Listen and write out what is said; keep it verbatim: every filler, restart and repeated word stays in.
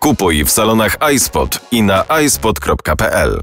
Kupuj w salonach iSpot i na ispot kropka p l.